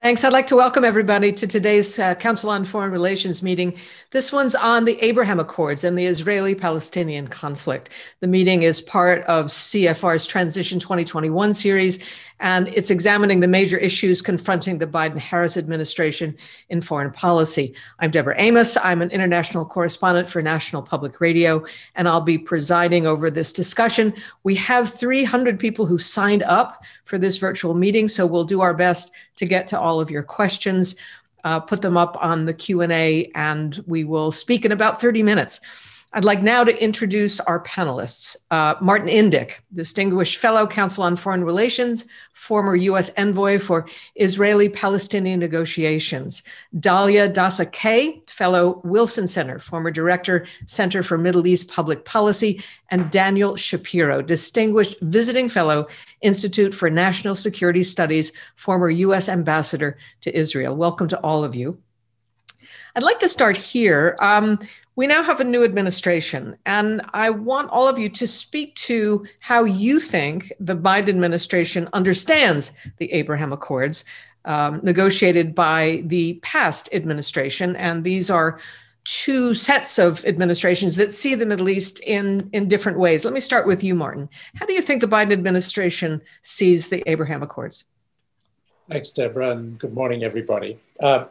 Thanks. I'd like to welcome everybody to today's Council on Foreign Relations meeting. This one's on the Abraham Accords and the Israeli-Palestinian conflict. The meeting is part of CFR's Transition 2021 series, and it's examining the major issues confronting the Biden-Harris administration in foreign policy. I'm Deborah Amos. I'm an international correspondent for National Public Radio, and I'll be presiding over this discussion. We have 300 people who signed up for this virtual meeting, so we'll do our best to get to all of your questions, put them up on the Q&A, and we will speak in about 30 minutes. I'd like now to introduce our panelists. Martin Indyk, Distinguished Fellow, Council on Foreign Relations, former U.S. Envoy for Israeli-Palestinian Negotiations. Dalia Dassa Kaye, Fellow, Wilson Center, former Director, Center for Middle East Public Policy, and Daniel Shapiro, Distinguished Visiting Fellow, Institute for National Security Studies, former U.S. Ambassador to Israel. Welcome to all of you. I'd like to start here. We now have a new administration, and I want all of you to speak to how you think the Biden administration understands the Abraham Accords negotiated by the past administration. And these are two sets of administrations that see the Middle East in different ways. Let me start with you, Martin. How do you think the Biden administration sees the Abraham Accords? Thanks, Deborah, and good morning, everybody.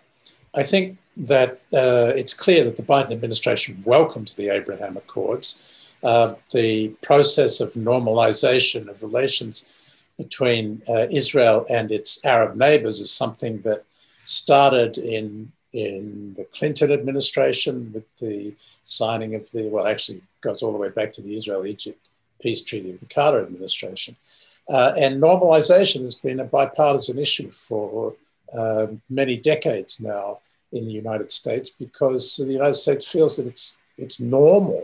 I think that it's clear that the Biden administration welcomes the Abraham Accords. The process of normalization of relations between Israel and its Arab neighbors is something that started in the Clinton administration with the signing of the, well, actually goes all the way back to the Israel-Egypt peace treaty of the Carter administration. And normalization has been a bipartisan issue for many decades now in the United States, because the United States feels that it's normal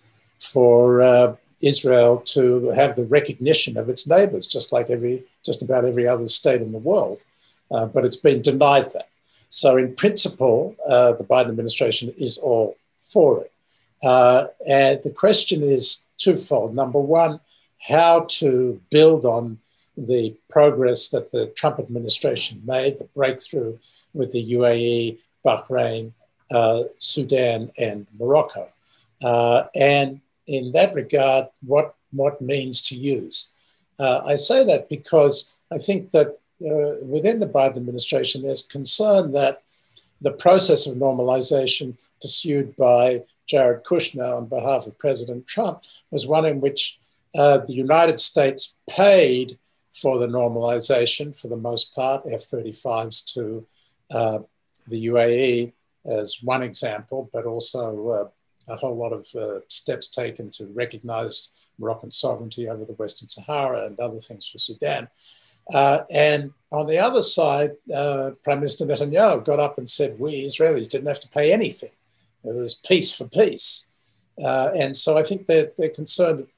for Israel to have the recognition of its neighbors, just about every other state in the world. But it's been denied that. So in principle, the Biden administration is all for it. And the question is twofold. Number one, how to build on the progress that the Trump administration made, the breakthrough with the UAE, Bahrain, Sudan, and Morocco. And in that regard, what means to use? I say that because I think that within the Biden administration, there's concern that the process of normalization pursued by Jared Kushner on behalf of President Trump was one in which the United States paid for the normalization, for the most part, F-35s to the UAE as one example, but also a whole lot of steps taken to recognize Moroccan sovereignty over the Western Sahara and other things for Sudan. And on the other side, Prime Minister Netanyahu got up and said, we Israelis didn't have to pay anything. It was peace for peace. And so I think they're concerned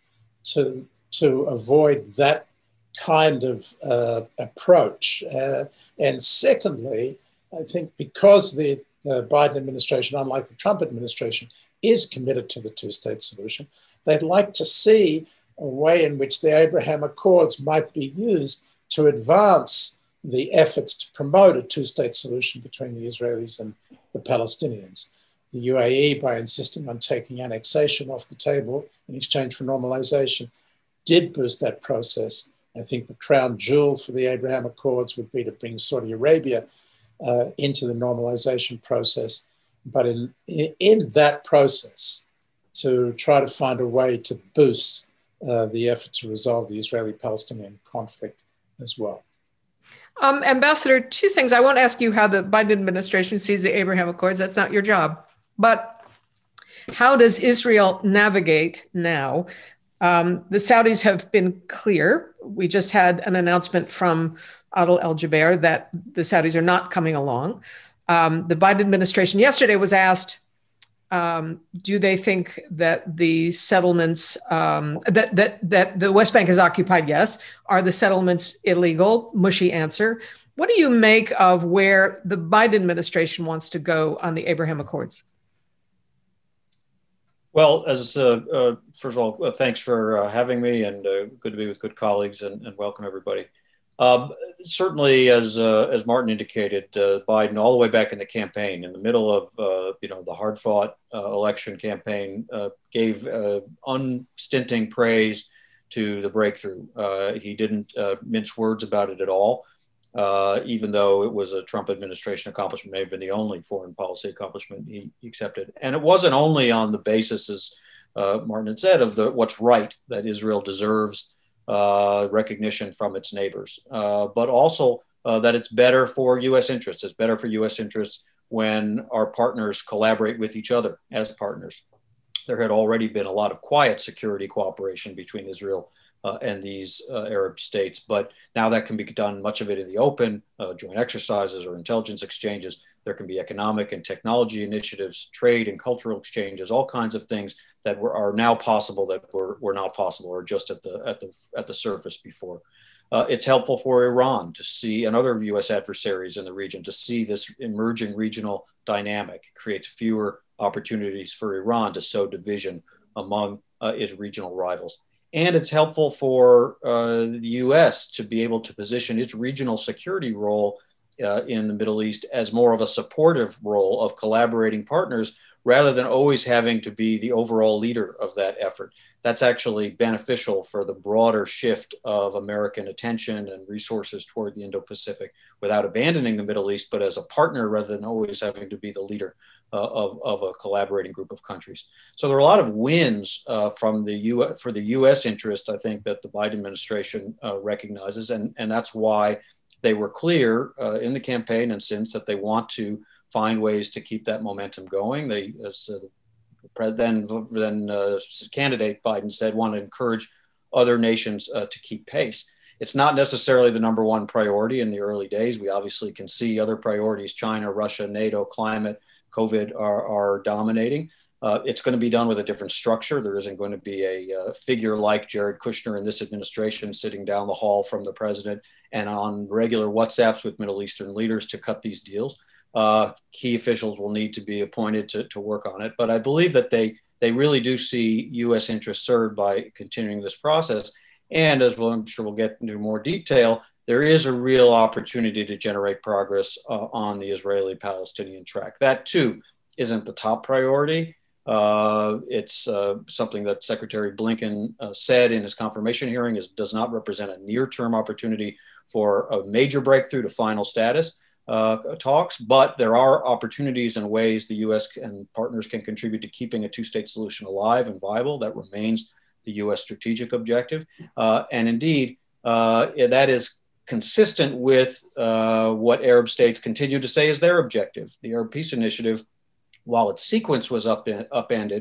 to avoid that kind of approach. And secondly, I think because the Biden administration, unlike the Trump administration, is committed to the two-state solution, they'd like to see a way in which the Abraham Accords might be used to advance the efforts to promote a two-state solution between the Israelis and the Palestinians. The UAE, by insisting on taking annexation off the table in exchange for normalization, did boost that process. I think the crown jewel for the Abraham Accords would be to bring Saudi Arabia into the normalization process, but in that process, to try to find a way to boost the effort to resolve the Israeli-Palestinian conflict as well. Ambassador, two things. I won't ask you how the Biden administration sees the Abraham Accords. That's not your job. But how does Israel navigate now? The Saudis have been clear. We just had an announcement from Adel al-Jubeir that the Saudis are not coming along. The Biden administration yesterday was asked, do they think that the settlements, that the West Bank is occupied? Yes. Are the settlements illegal? Mushy answer. What do you make of where the Biden administration wants to go on the Abraham Accords? Well, first of all, thanks for having me, and good to be with good colleagues, and welcome everybody. certainly, as Martin indicated, Biden, all the way back in the campaign, in the middle of the hard-fought election campaign, gave unstinting praise to the breakthrough. He didn't mince words about it at all, even though it was a Trump administration accomplishment, may have been the only foreign policy accomplishment he accepted. And it wasn't only on the basis, as Martin had said, of what's right, that Israel deserves recognition from its neighbors, but also that it's better for U.S. interests. It's better for U.S. interests when our partners collaborate with each other as partners. There had already been a lot of quiet security cooperation between Israel and these Arab states, but now that can be done, much of it in the open, joint exercises or intelligence exchanges. There can be economic and technology initiatives, trade and cultural exchanges, all kinds of things that are now possible that were not possible or just at the surface before. It's helpful for Iran to see, and other U.S. adversaries in the region, to see this emerging regional dynamic. It creates fewer opportunities for Iran to sow division among its regional rivals. And it's helpful for the U.S. to be able to position its regional security role in the Middle East as more of a supportive role of collaborating partners, rather than always having to be the overall leader of that effort. That's actually beneficial for the broader shift of American attention and resources toward the Indo-Pacific, without abandoning the Middle East, but as a partner rather than always having to be the leader of a collaborating group of countries. So there are a lot of wins for the U.S. interest, I think, that the Biden administration recognizes, and that's why they were clear in the campaign and since that they want to find ways to keep that momentum going. They, as then candidate Biden said, want to encourage other nations to keep pace. It's not necessarily the number one priority in the early days. We obviously can see other priorities: China, Russia, NATO, climate, COVID are dominating. It's going to be done with a different structure. There isn't going to be a figure like Jared Kushner in this administration sitting down the hall from the president and on regular WhatsApps with Middle Eastern leaders to cut these deals. Key officials will need to be appointed to work on it. But I believe that they really do see U.S. interests served by continuing this process. And as well, I'm sure we'll get into more detail, there is a real opportunity to generate progress on the Israeli-Palestinian track. That, too, isn't the top priority. It's something that Secretary Blinken said in his confirmation hearing does not represent a near-term opportunity for a major breakthrough to final status talks, but there are opportunities and ways the U.S. and partners can contribute to keeping a two-state solution alive and viable. That remains the U.S. strategic objective. And indeed, that is consistent with what Arab states continue to say is their objective. The Arab Peace Initiative, while its sequence was upended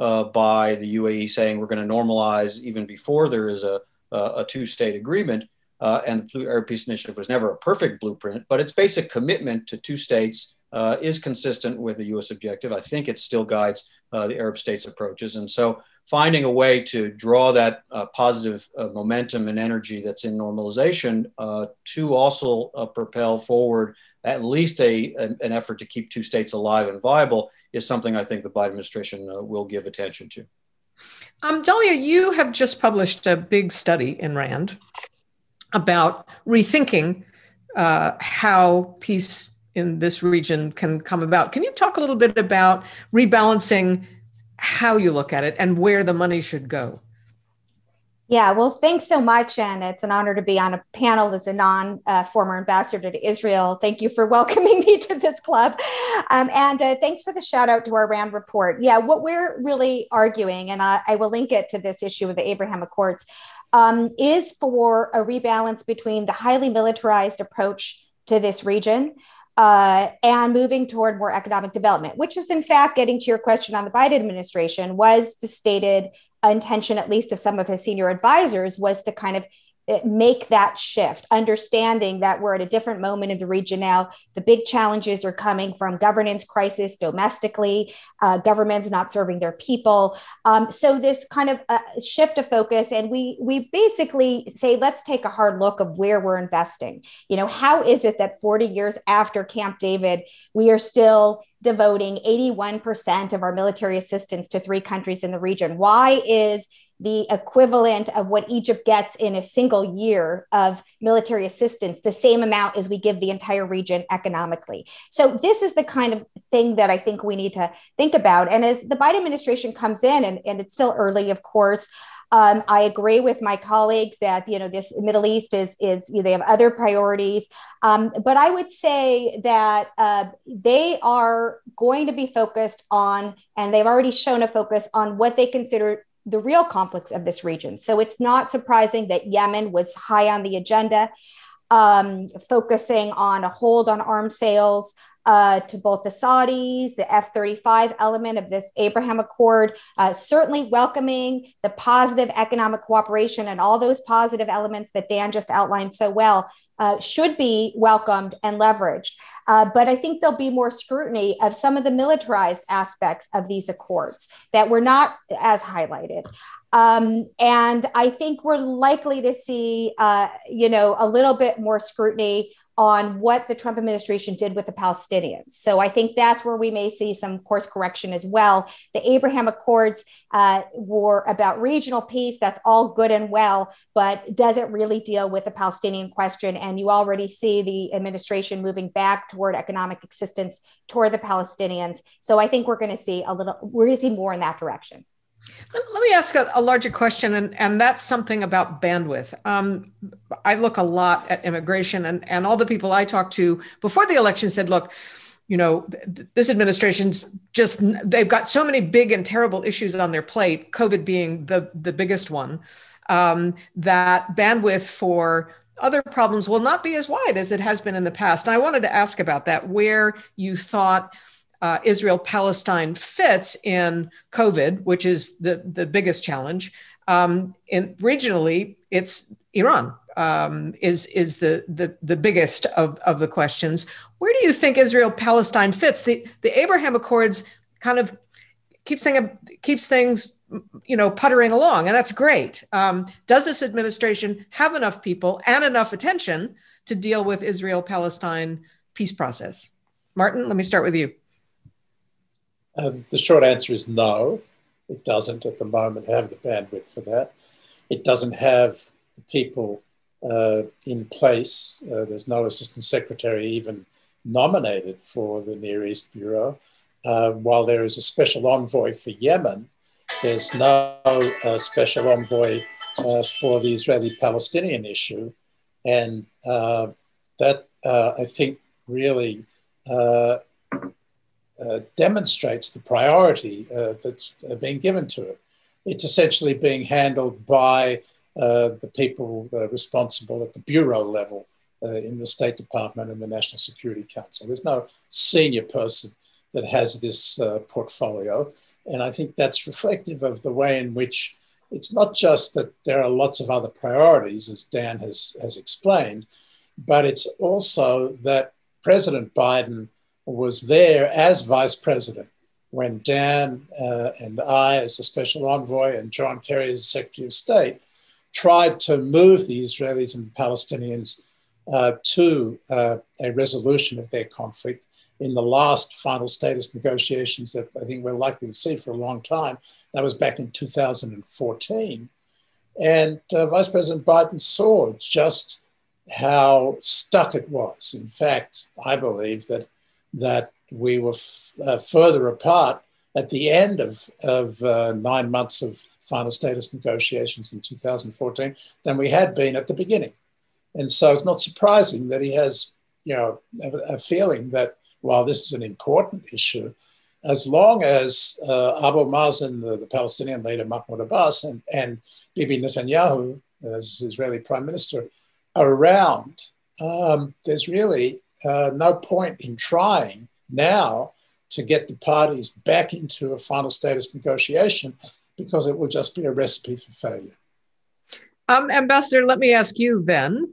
by the UAE saying we're going to normalize even before there is a two-state agreement, and the Arab Peace Initiative was never a perfect blueprint, but its basic commitment to two states is consistent with the U.S. objective. I think it still guides the Arab states' approaches. And so finding a way to draw that positive momentum and energy that's in normalization to also propel forward at least an effort to keep two states alive and viable is something I think the Biden administration will give attention to. Dalia, you have just published a big study in RAND about rethinking how peace in this region can come about. Can you talk a little bit about rebalancing how you look at it and where the money should go? Yeah, well, thanks so much. And it's an honor to be on a panel as a non-former ambassador to Israel. Thank you for welcoming me to this club. And thanks for the shout out to our RAND report. Yeah, what we're really arguing, and I will link it to this issue of the Abraham Accords, is for a rebalance between the highly militarized approach to this region and moving toward more economic development, which is in fact, getting to your question on the Biden administration, was the stated intention, at least of some of his senior advisors, was to kind of make that shift, understanding that we're at a different moment in the region now. The big challenges are coming from governance crisis domestically, governments not serving their people. So this kind of shift of focus, and we basically say, let's take a hard look of where we're investing. You know, how is it that 40 years after Camp David, we are still devoting 81% of our military assistance to 3 countries in the region? Why is the equivalent of what Egypt gets in a single year of military assistance, the same amount as we give the entire region economically. So this is the kind of thing that I think we need to think about. And as the Biden administration comes in, and it's still early, of course, I agree with my colleagues that this Middle East is they have other priorities, but I would say that they are going to be focused on, and they've already shown a focus on what they consider the real conflicts of this region. So it's not surprising that Yemen was high on the agenda, focusing on a hold on arms sales to both the Saudis, the F-35 element of this Abraham Accord, certainly welcoming the positive economic cooperation and all those positive elements that Dan just outlined so well should be welcomed and leveraged. But I think there'll be more scrutiny of some of the militarized aspects of these accords that were not as highlighted. And I think we're likely to see, a little bit more scrutiny on what the Trump administration did with the Palestinians. So I think that's where we may see some course correction as well. The Abraham Accords were about regional peace. That's all good and well, but does it really deal with the Palestinian question? And you already see the administration moving back toward economic assistance toward the Palestinians. So I think we're going to see more in that direction. Let me ask a larger question, and that's something about bandwidth. I look a lot at immigration, and all the people I talked to before the election said, look, this administration's they've got so many big and terrible issues on their plate, COVID being the biggest one, that bandwidth for other problems will not be as wide as it has been in the past. And I wanted to ask about that, where you thought Israel-Palestine fits in COVID, which is the biggest challenge. And regionally, it's Iran is the biggest of the questions. Where do you think Israel-Palestine fits? The Abraham Accords kind of keeps things puttering along, and that's great. Does this administration have enough people and enough attention to deal with Israel-Palestine peace process? Martin, let me start with you. The short answer is no, it doesn't at the moment have the bandwidth for that. It doesn't have people in place. There's no assistant secretary even nominated for the Near East Bureau. While there is a special envoy for Yemen, there's no special envoy for the Israeli-Palestinian issue. And that, I think, really demonstrates the priority that's being given to it. It's essentially being handled by the people responsible at the bureau level in the State Department and the National Security Council. There's no senior person that has this portfolio. And I think that's reflective of the way in which it's not just that there are lots of other priorities, as Dan has explained, but it's also that President Biden was there as vice president when Dan and I, as a special envoy, and John Kerry as Secretary of State, tried to move the Israelis and Palestinians to a resolution of their conflict in the last final status negotiations that I think we're likely to see for a long time. That was back in 2014. And Vice President Biden saw just how stuck it was. In fact, I believe that we were further apart at the end of 9 months of final status negotiations in 2014 than we had been at the beginning. And so it's not surprising that he has, a feeling that while this is an important issue, as long as Abu Mazen, the Palestinian leader, Mahmoud Abbas, and Bibi Netanyahu, as Israeli Prime Minister, are around, there's really no point in trying now to get the parties back into a final status negotiation, because it will just be a recipe for failure. Ambassador, let me ask you then,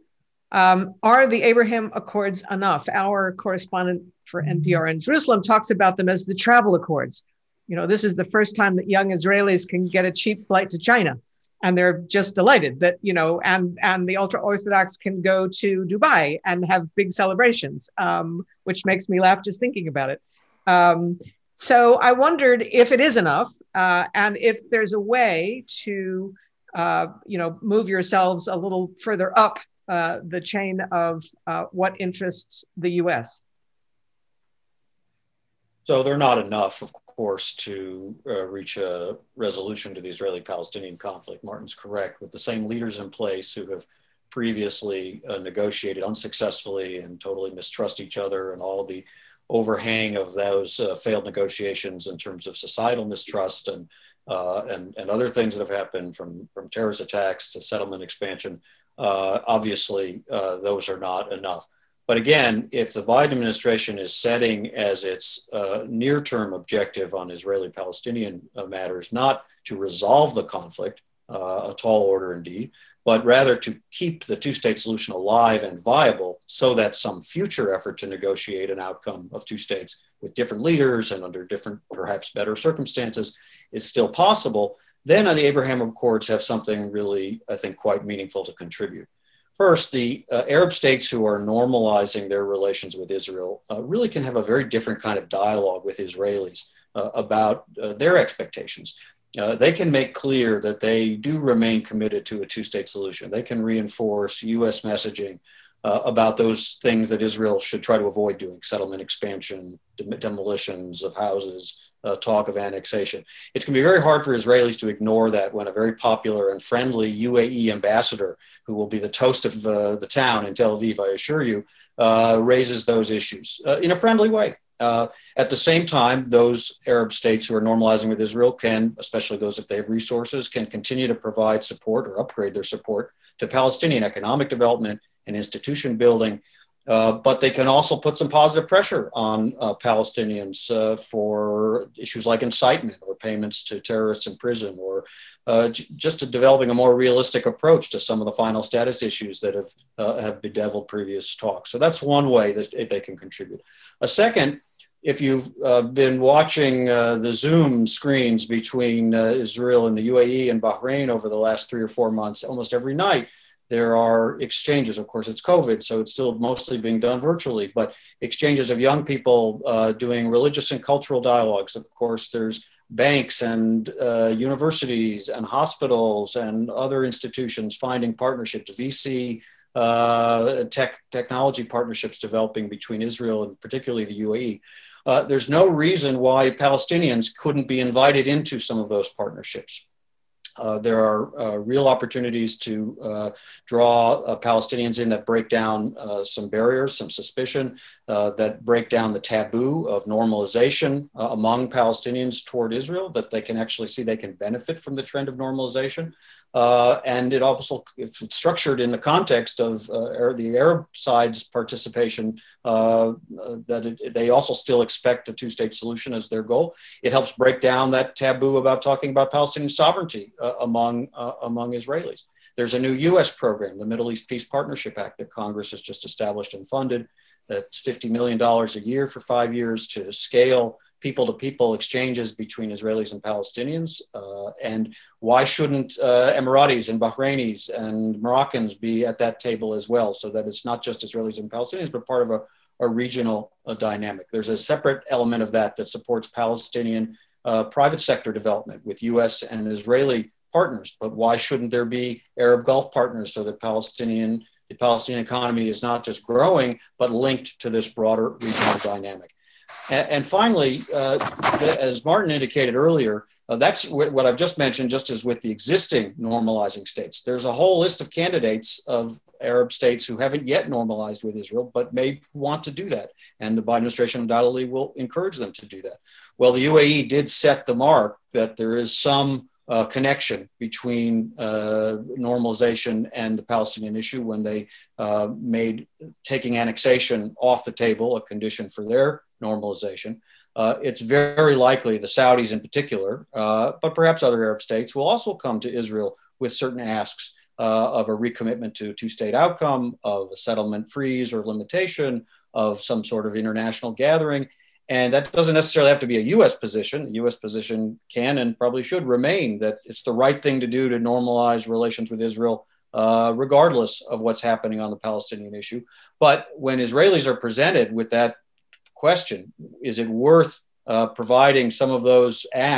are the Abraham Accords enough? Our correspondent for NPR in Jerusalem talks about them as the travel accords. This is the first time that young Israelis can get a cheap flight to China. And they're just delighted that, and the ultra-Orthodox can go to Dubai and have big celebrations, which makes me laugh just thinking about it. So I wondered if it is enough. and if there's a way to, move yourselves a little further up the chain of what interests the U.S. So they're not enough, of course, to reach a resolution to the Israeli-Palestinian conflict. Martin's correct. With the same leaders in place who have previously negotiated unsuccessfully and totally mistrust each other, and all the overhang of those failed negotiations in terms of societal mistrust and other things that have happened, from terrorist attacks to settlement expansion, obviously those are not enough. But again, if the Biden administration is setting as its near-term objective on Israeli-Palestinian matters not to resolve the conflict, a tall order indeed, but rather to keep the two-state solution alive and viable so that some future effort to negotiate an outcome of two states with different leaders and under different, perhaps better circumstances is still possible, then the Abraham Accords have something really, I think, quite meaningful to contribute. First, the Arab states who are normalizing their relations with Israel really can have a very different kind of dialogue with Israelis about their expectations. They can make clear that they do remain committed to a two-state solution. They can reinforce U.S. messaging about those things that Israel should try to avoid doing: settlement expansion, demolitions of houses, talk of annexation. It's going to be very hard for Israelis to ignore that when a very popular and friendly UAE ambassador, who will be the toast of the town in Tel Aviv, I assure you, raises those issues in a friendly way. At the same time, those Arab states who are normalizing with Israel can, especially those if they have resources, can continue to provide support or upgrade their support to Palestinian economic development and institution building. But they can also put some positive pressure on Palestinians for issues like incitement or payments to terrorists in prison, or just to developing a more realistic approach to some of the final status issues that have bedeviled previous talks. So that's one way that they can contribute. A second, if you've been watching the Zoom screens between Israel and the UAE and Bahrain over the last 3 or 4 months, almost every night, there are exchanges. Of course, it's COVID, so it's still mostly being done virtually, but exchanges of young people doing religious and cultural dialogues. Of course, there's banks and universities and hospitals and other institutions finding partnerships, VC, technology partnerships developing between Israel and particularly the UAE. There's no reason why Palestinians couldn't be invited into some of those partnerships. There are real opportunities to draw Palestinians in that break down some barriers, some suspicion, that break down the taboo of normalization among Palestinians toward Israel, that they can actually see they can benefit from the trend of normalization. And it also, if it's structured in the context of the Arab side's participation, they also still expect a two-state solution as their goal. It helps break down that taboo about talking about Palestinian sovereignty among Israelis. There's a new U.S. program, the Middle East Peace Partnership Act, that Congress has just established and funded. That's $50 million a year for 5 years to scale people-to-people exchanges between Israelis and Palestinians. And why shouldn't Emiratis and Bahrainis and Moroccans be at that table as well, so that it's not just Israelis and Palestinians, but part of a regional dynamic? There's a separate element of that supports Palestinian private sector development with US and Israeli partners. But why shouldn't there be Arab Gulf partners so that the Palestinian economy is not just growing, but linked to this broader regional dynamic? And finally, as Martin indicated earlier, that's what I've just mentioned, just as with the existing normalizing states. There's a whole list of candidates of Arab states who haven't yet normalized with Israel, but may want to do that. And the Biden administration undoubtedly will encourage them to do that. Well, the UAE did set the mark that there is some connection between normalization and the Palestinian issue when they made taking annexation off the table a condition for their normalization. It's very likely the Saudis in particular, but perhaps other Arab states, will also come to Israel with certain asks of a recommitment to a two-state outcome, of a settlement freeze or limitation, of some sort of international gathering. And that doesn't necessarily have to be a U.S. position. The U.S. position can and probably should remain that it's the right thing to do to normalize relations with Israel, regardless of what's happening on the Palestinian issue. But when Israelis are presented with that question, is it worth providing some of those asks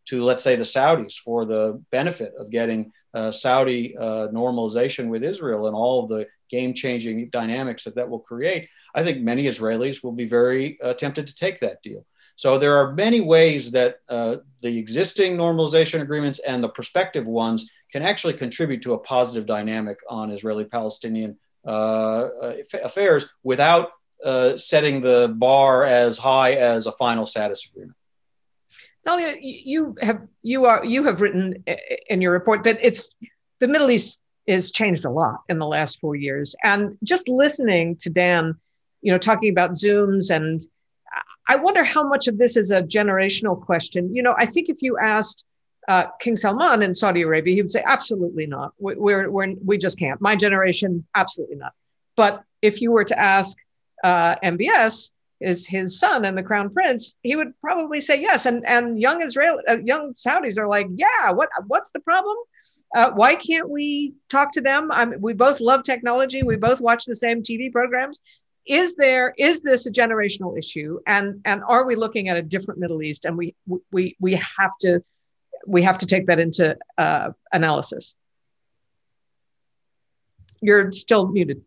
to, let's say, the Saudis for the benefit of getting Saudi normalization with Israel and all of the game-changing dynamics that will create, I think many Israelis will be very tempted to take that deal. So there are many ways that the existing normalization agreements and the prospective ones can actually contribute to a positive dynamic on Israeli-Palestinian affairs without setting the bar as high as a final status agreement. Dalia, you have written in your report that the Middle East has changed a lot in the last 4 years, and just listening to Dan, talking about Zooms, and I wonder how much of this is a generational question. I think if you asked King Salman in Saudi Arabia, he would say, absolutely not. We just can't. My generation, absolutely not. But if you were to ask MBS, is his son and the crown prince, he would probably say yes. And young Saudis are like, yeah, what's the problem? Why can't we talk to them? We both love technology. We both watch the same TV programs. Is this a generational issue? And are we looking at a different Middle East? And we have to take that into analysis. You're still muted.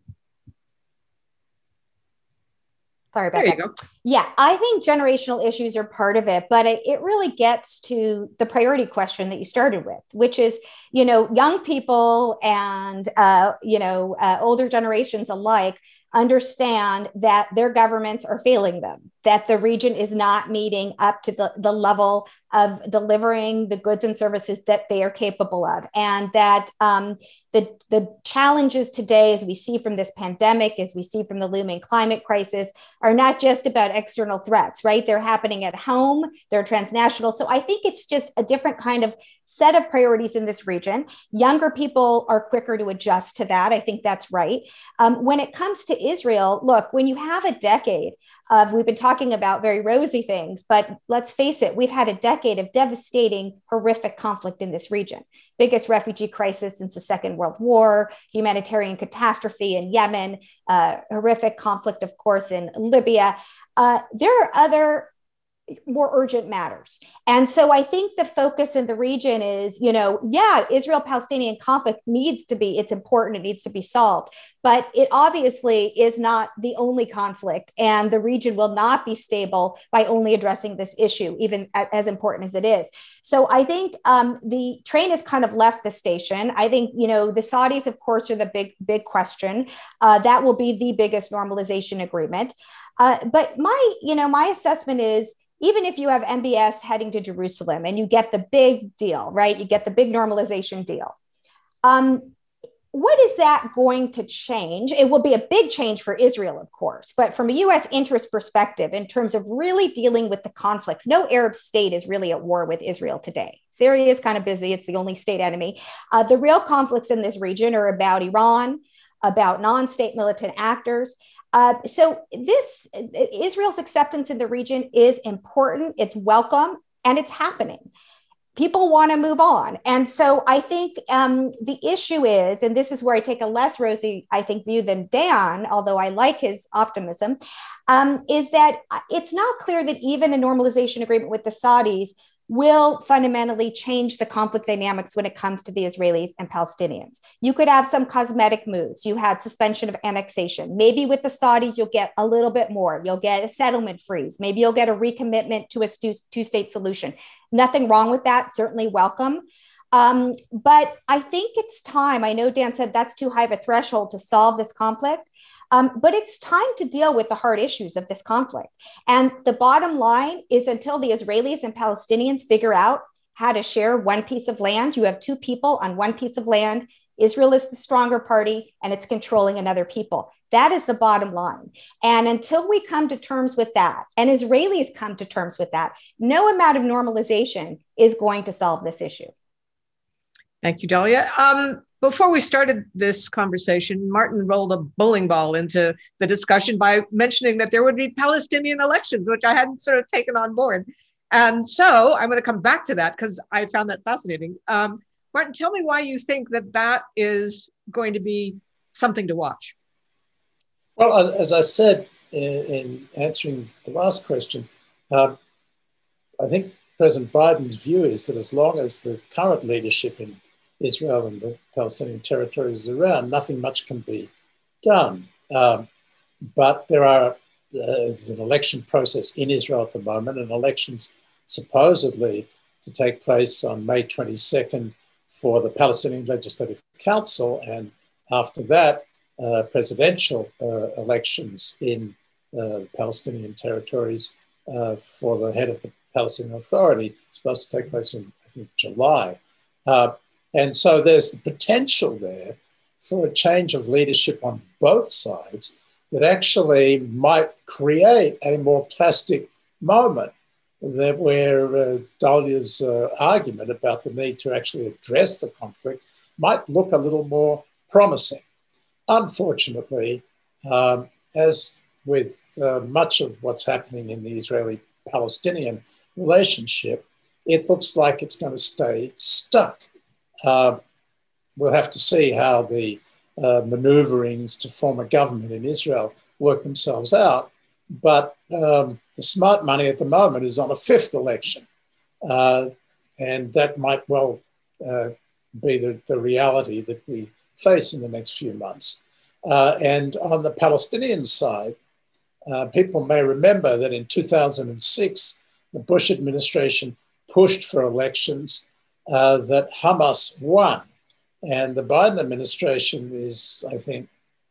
Sorry about that. There you go. Yeah, I think generational issues are part of it, but it really gets to the priority question that you started with, which is, young people and, older generations alike understand that their governments are failing them, that the region is not meeting up to the level of delivering the goods and services that they are capable of. And that the challenges today, as we see from this pandemic, as we see from the looming climate crisis, are not just about external threats, right? They're happening at home, they're transnational. So I think it's just a different kind of set of priorities in this region. Younger people are quicker to adjust to that. I think that's right. When it comes to Israel, look, when you have a decade of, we've been talking about very rosy things, but let's face it, we've had a decade of devastating, horrific conflict in this region. Biggest refugee crisis since the Second World War, humanitarian catastrophe in Yemen, horrific conflict, of course, in Libya. There are other more urgent matters. And so I think the focus in the region is, Israel-Palestinian conflict it's important, it needs to be solved, but it obviously is not the only conflict, and the region will not be stable by only addressing this issue, even as important as it is. So I think the train has kind of left the station. I think, the Saudis, of course, are the big question. That will be the biggest normalization agreement. But my assessment is, even if you have MBS heading to Jerusalem and you get the big deal, right? You get the big normalization deal. What is that going to change? It will be a big change for Israel, of course, but from a US interest perspective, in terms of really dealing with the conflicts, no Arab state is really at war with Israel today. Syria is kind of busy. It's the only state enemy. The real conflicts in this region are about Iran, about non-state militant actors. So Israel's acceptance in the region is important, it's welcome, and it's happening. People want to move on. And so I think the issue is, and this is where I take a less rosy, view than Dan, although I like his optimism, is that it's not clear that even a normalization agreement with the Saudis will fundamentally change the conflict dynamics when it comes to the Israelis and Palestinians. You could have some cosmetic moves. You had suspension of annexation. Maybe with the Saudis, you'll get a little bit more. You'll get a settlement freeze. Maybe you'll get a recommitment to a two-state solution. Nothing wrong with that, certainly welcome. But I think it's time. I know Dan said that's too high of a threshold to solve this conflict. But it's time to deal with the hard issues of this conflict. And the bottom line is, until the Israelis and Palestinians figure out how to share one piece of land, you have two people on one piece of land. Israel is the stronger party, and it's controlling another people. That is the bottom line. And until we come to terms with that, and Israelis come to terms with that, no amount of normalization is going to solve this issue. Thank you, Dalia. Before we started this conversation, Martin rolled a bowling ball into the discussion by mentioning that there would be Palestinian elections, which I hadn't sort of taken on board. And so I'm going to come back to that because I found that fascinating. Martin, tell me why you think that is going to be something to watch. Well, as I said in answering the last question, I think President Biden's view is that as long as the current leadership in Israel and the Palestinian territories is around, nothing much can be done. But there's an election process in Israel at the moment, and elections supposedly to take place on May 22nd for the Palestinian Legislative Council, and after that, presidential elections in Palestinian territories for the head of the Palestinian Authority, supposed to take place in, I think, July. And so there's the potential there for a change of leadership on both sides that actually might create a more plastic moment that where Dalia's argument about the need to actually address the conflict might look a little more promising. Unfortunately, as with much of what's happening in the Israeli-Palestinian relationship, it looks like it's going to stay stuck. We'll have to see how the maneuverings to form a government in Israel work themselves out. But the smart money at the moment is on a fifth election. And that might well be the reality that we face in the next few months. And on the Palestinian side, people may remember that in 2006, the Bush administration pushed for elections that Hamas won. And the Biden administration is, I think,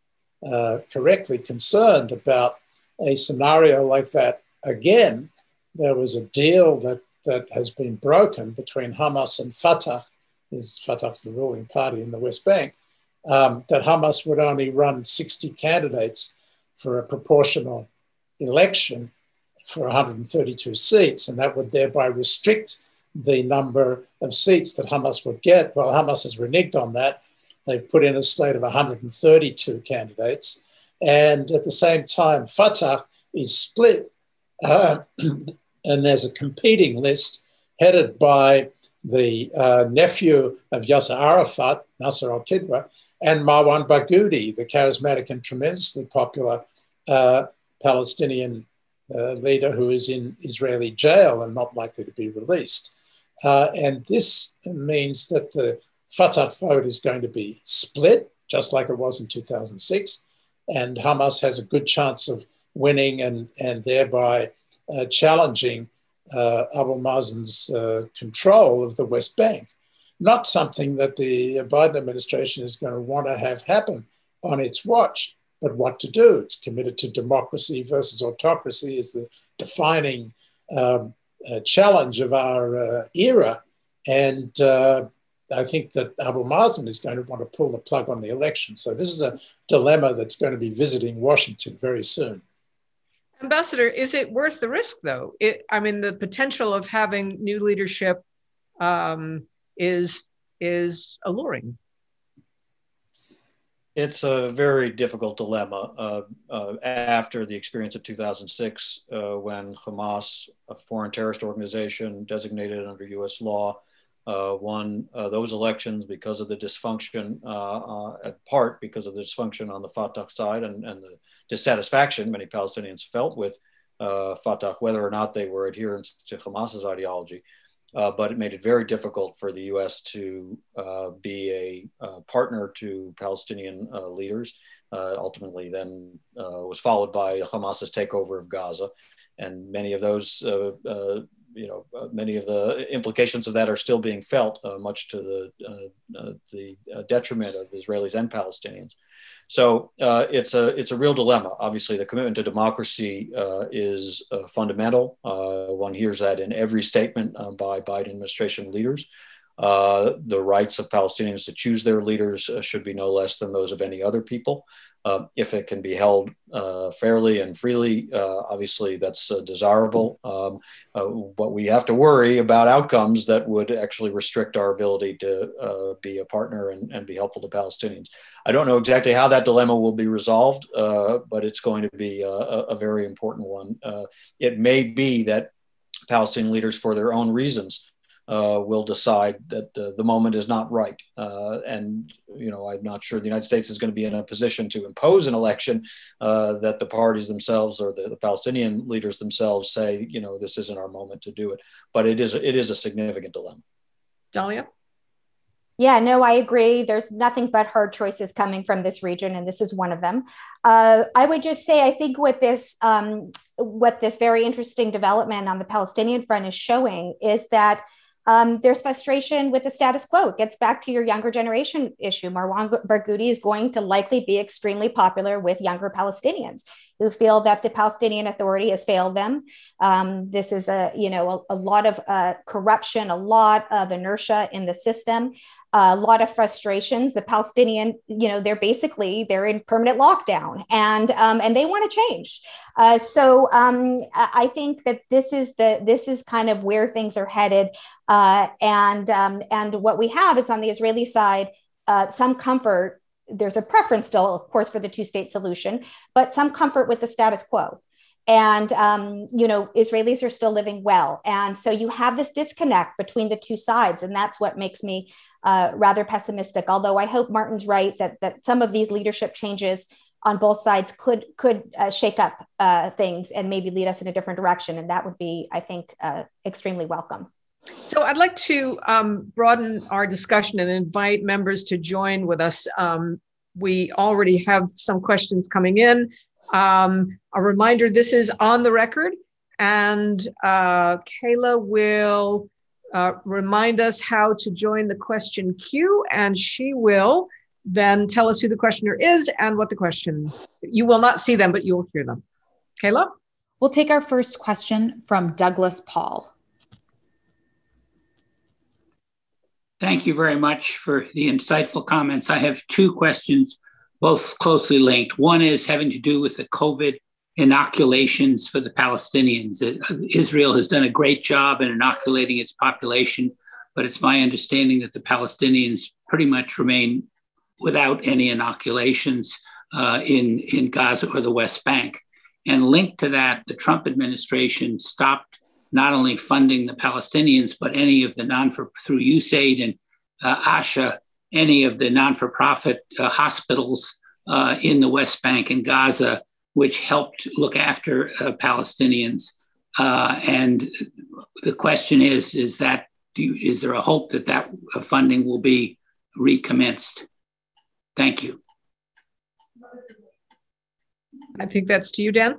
correctly concerned about a scenario like that again. There was a deal that has been broken between Hamas and Fatah. Fatah's the ruling party in the West Bank, that Hamas would only run 60 candidates for a proportional election for 132 seats, and that would thereby restrict the number of seats that Hamas would get. Well, Hamas has reneged on that. They've put in a slate of 132 candidates. And at the same time, Fatah is split. And there's a competing list headed by the nephew of Yasser Arafat, Nasser al-Kidwa, and Marwan Barghouti, the charismatic and tremendously popular Palestinian leader who is in Israeli jail and not likely to be released. And this means that the Fatah vote is going to be split, just like it was in 2006. And Hamas has a good chance of winning and thereby challenging Abu Mazen's control of the West Bank. Not something that the Biden administration is going to want to have happen on its watch, but what to do. It's committed to democracy versus autocracy is the defining challenge of our era. And I think that Abu Mazen is going to want to pull the plug on the election. So this is a dilemma that's going to be visiting Washington very soon. Ambassador, is it worth the risk, though? The potential of having new leadership is alluring. It's a very difficult dilemma after the experience of 2006, when Hamas, a foreign terrorist organization designated under U.S. law, won those elections because of the dysfunction, at part because of the dysfunction on the Fatah side and the dissatisfaction many Palestinians felt with Fatah, whether or not they were adherents to Hamas's ideology. But it made it very difficult for the U.S. to be a partner to Palestinian leaders. Ultimately, then was followed by Hamas's takeover of Gaza, and many of those, many of the implications of that are still being felt, much to the detriment of Israelis and Palestinians. So it's a real dilemma. Obviously, the commitment to democracy is fundamental. One hears that in every statement by Biden administration leaders. The rights of Palestinians to choose their leaders should be no less than those of any other people. If it can be held fairly and freely, obviously that's desirable. But we have to worry about outcomes that would actually restrict our ability to be a partner and be helpful to Palestinians. I don't know exactly how that dilemma will be resolved, but it's going to be a very important one. It may be that Palestinian leaders, for their own reasons, will decide that the moment is not right. And, I'm not sure the United States is going to be in a position to impose an election that the parties themselves or the Palestinian leaders themselves say, this isn't our moment to do it. But it is a significant dilemma. Dalia? Yeah, no, I agree. There's nothing but hard choices coming from this region, and this is one of them. I would just say, I think what this very interesting development on the Palestinian front is showing is that there's frustration with the status quo. It gets back to your younger generation issue. Marwan Barghouti is going to likely be extremely popular with younger Palestinians who feel that the Palestinian Authority has failed them. This is a lot of corruption, a lot of inertia in the system, a lot of frustrations. The Palestinian, they're in permanent lockdown, and they want to change. So I think that this is kind of where things are headed. And what we have is on the Israeli side, some comfort. There's a preference still, of course, for the two-state solution, but some comfort with the status quo. And, Israelis are still living well. And so you have this disconnect between the two sides. And that's what makes me rather pessimistic, although I hope Martin's right that some of these leadership changes on both sides could shake up things and maybe lead us in a different direction. And that would be, I think, extremely welcome. So I'd like to broaden our discussion and invite members to join with us. We already have some questions coming in. A reminder, this is on the record, and Kayla will remind us how to join the question queue, and she will then tell us who the questioner is and what the question. You will not see them, but you will hear them. Kayla? We'll take our first question from Douglas Paul. Thank you very much for the insightful comments. I have two questions, both closely linked. One is having to do with the COVID inoculations for the Palestinians. Israel has done a great job in inoculating its population, but it's my understanding that the Palestinians pretty much remain without any inoculations in Gaza or the West Bank. And linked to that, the Trump administration stopped not only funding the Palestinians, but any of the through USAID and ASHA, any of the non-for-profit hospitals in the West Bank and Gaza, which helped look after Palestinians. And the question is there a hope that funding will be recommenced? Thank you. I think that's to you, Dan.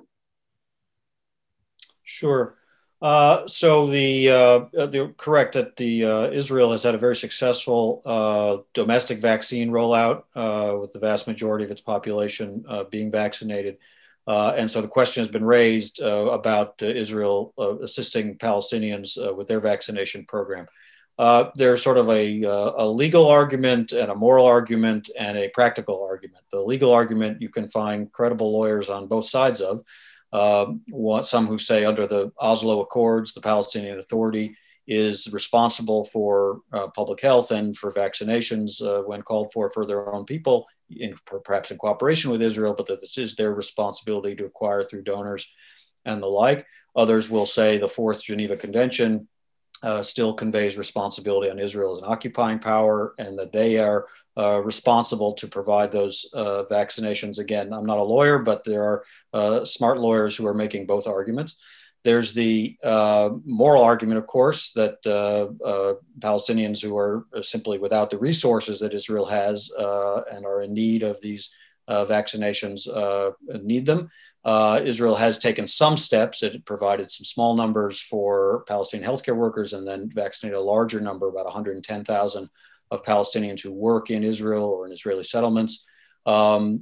Sure. So they're correct that Israel has had a very successful domestic vaccine rollout with the vast majority of its population being vaccinated. And so the question has been raised about Israel assisting Palestinians with their vaccination program. There's sort of a legal argument and a moral argument and a practical argument. The legal argument you can find credible lawyers on both sides of. Some who say under the Oslo Accords, the Palestinian Authority is responsible for public health and for vaccinations when called for their own people, perhaps in cooperation with Israel, but that this is their responsibility to acquire through donors and the like. Others will say the Fourth Geneva Convention still conveys responsibility on Israel as an occupying power and that they are responsible to provide those vaccinations. Again, I'm not a lawyer, but there are smart lawyers who are making both arguments. There's the moral argument, of course, that Palestinians who are simply without the resources that Israel has and are in need of these vaccinations need them. Israel has taken some steps. It provided some small numbers for Palestinian healthcare workers and then vaccinated a larger number, about 110,000 of Palestinians who work in Israel or in Israeli settlements. But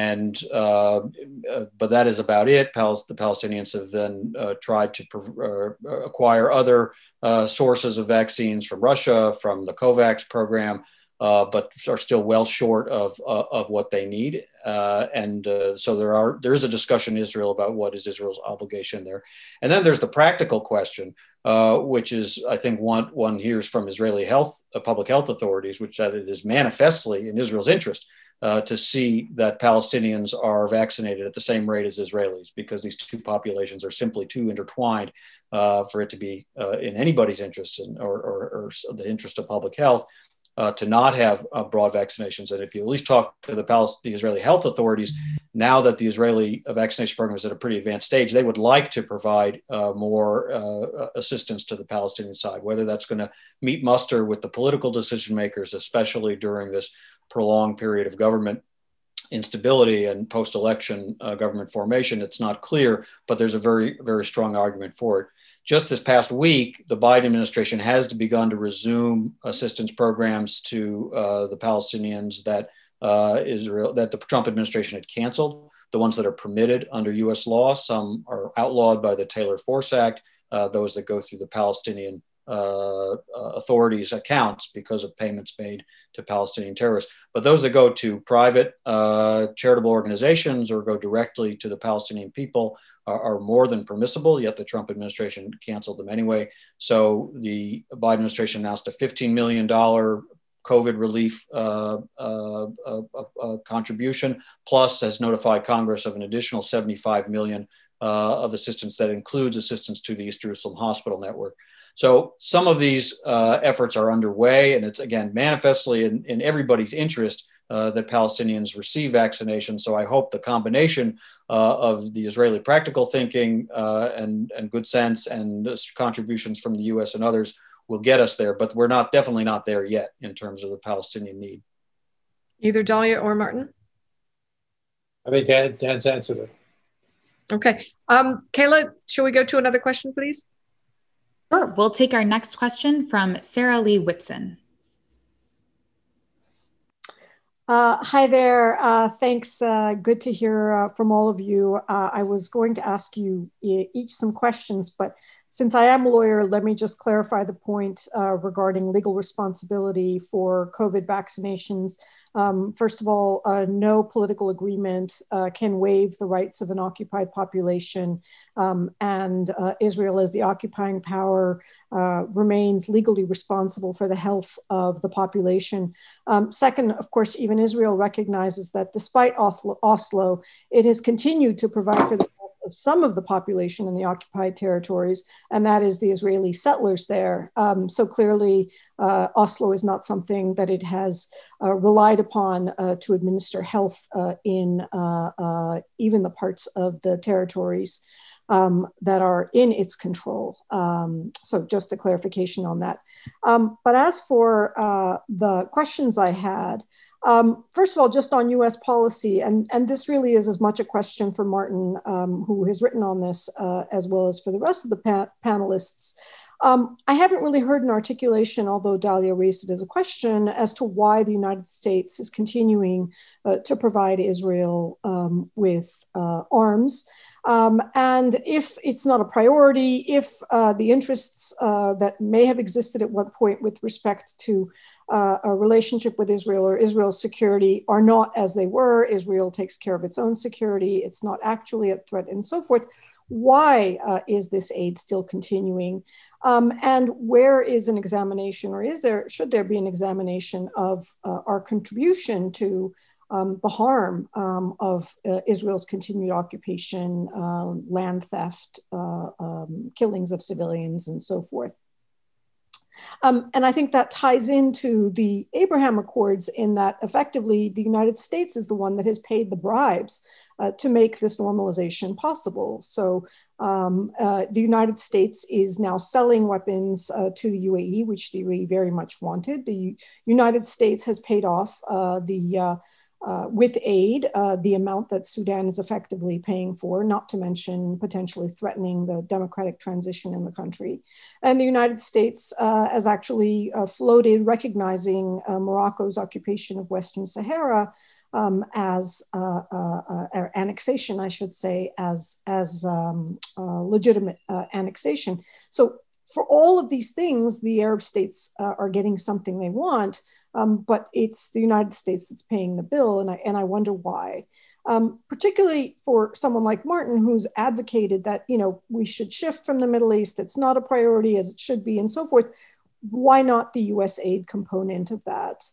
that is about it. The Palestinians have then tried to acquire other sources of vaccines from Russia, from the COVAX program, but are still well short of what they need. So there is a discussion in Israel about what is Israel's obligation there. And then there's the practical question, which is, I think, one hears from Israeli public health authorities, which that it is manifestly in Israel's interest to see that Palestinians are vaccinated at the same rate as Israelis, because these two populations are simply too intertwined for it to be in anybody's interest or the interest of public health to not have broad vaccinations. And if you at least talk to the Israeli health authorities, now that the Israeli vaccination program is at a pretty advanced stage, they would like to provide more assistance to the Palestinian side, whether that's going to meet muster with the political decision makers, especially during this prolonged period of government instability and post-election government formation. It's not clear, but there's a very, very strong argument for it. Just this past week, the Biden administration has begun to resume assistance programs to the Palestinians that the Trump administration had canceled, the ones that are permitted under US law. Some are outlawed by the Taylor Force Act, those that go through the Palestinian authorities' accounts because of payments made to Palestinian terrorists. But those that go to private charitable organizations or go directly to the Palestinian people are more than permissible, yet the Trump administration canceled them anyway. So the Biden administration announced a $15 million COVID relief contribution, plus has notified Congress of an additional $75 million of assistance that includes assistance to the East Jerusalem Hospital Network. So some of these efforts are underway, and it's, again, manifestly in everybody's interest that Palestinians receive vaccination. So I hope the combination of the Israeli practical thinking and good sense and contributions from the US and others will get us there, but we're definitely not there yet in terms of the Palestinian need. Either Dalia or Martin? I think Dan's answered it. Okay. Kayla, shall we go to another question, please? Sure. We'll take our next question from Sarah Lee Whitson. Hi there. Thanks. Good to hear from all of you. I was going to ask you each some questions, but since I am a lawyer, let me just clarify the point regarding legal responsibility for COVID vaccinations. First of all, no political agreement can waive the rights of an occupied population, and Israel, as the occupying power, remains legally responsible for the health of the population. Second, of course, even Israel recognizes that despite Oslo, it has continued to provide for the of some of the population in the occupied territories, and that is the Israeli settlers there. So clearly, Oslo is not something that it has relied upon to administer health in even the parts of the territories that are in its control. So just a clarification on that. But as for the questions I had, first of all, just on US policy, and this really is as much a question for Martin, who has written on this, as well as for the rest of the panelists. I haven't really heard an articulation, although Dalia raised it as a question, as to why the United States is continuing to provide Israel with arms. And if it's not a priority, if the interests that may have existed at one point with respect to a relationship with Israel or Israel's security are not as they were, Israel takes care of its own security, it's not actually a threat and so forth, why is this aid still continuing? And where is an examination, or should there be an examination of our contribution to the harm of Israel's continued occupation, land theft, killings of civilians, and so forth. And I think that ties into the Abraham Accords in that effectively the United States is the one that has paid the bribes to make this normalization possible. So the United States is now selling weapons to the UAE, which the UAE very much wanted. The United States has paid off with aid, the amount that Sudan is effectively paying for, not to mention potentially threatening the democratic transition in the country. And the United States has actually floated recognizing Morocco's occupation of Western Sahara as annexation, I should say, as legitimate annexation. So for all of these things, the Arab states are getting something they want, but it's the United States that's paying the bill, and I wonder why. Particularly for someone like Martin, who's advocated that we should shift from the Middle East, it's not a priority as it should be, and so forth. Why not the U.S. aid component of that?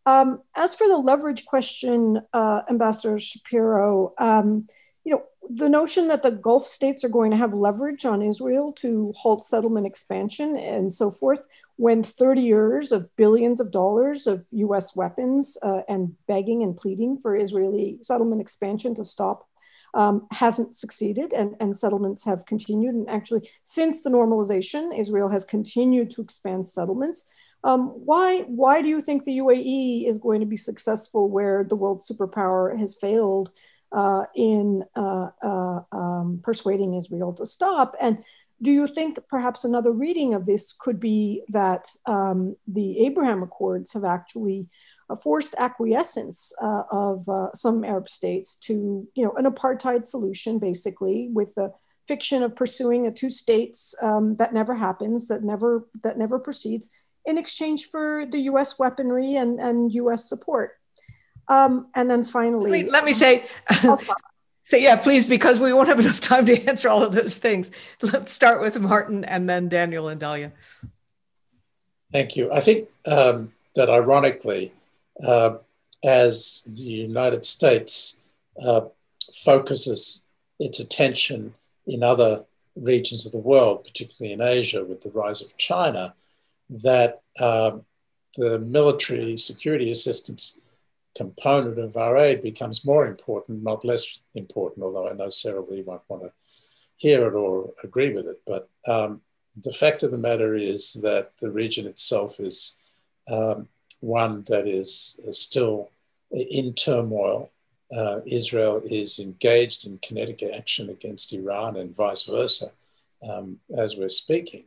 As for the leverage question, Ambassador Shapiro, the notion that the Gulf states are going to have leverage on Israel to halt settlement expansion and so forth, when 30 years of billions of dollars of US weapons and begging and pleading for Israeli settlement expansion to stop hasn't succeeded, and settlements have continued. And actually, since the normalization, Israel has continued to expand settlements. Why do you think the UAE is going to be successful where the world superpower has failed in persuading Israel to stop? And do you think perhaps another reading of this could be that the Abraham Accords have actually forced acquiescence of some Arab states to, an apartheid solution, basically, with the fiction of pursuing a two states that never happens, that never proceeds, in exchange for the U.S. weaponry and U.S. support? And then finally, let me say, so yeah, please, because we won't have enough time to answer all of those things. Let's start with Martin and then Daniel and Dalia. Thank you. I think that ironically, as the United States focuses its attention in other regions of the world, particularly in Asia with the rise of China, that the military security assistance component of our aid becomes more important, not less important, although I know Sarah Lee won't want to hear it or agree with it. But the fact of the matter is that the region itself is one that is still in turmoil. Israel is engaged in kinetic action against Iran and vice versa as we're speaking.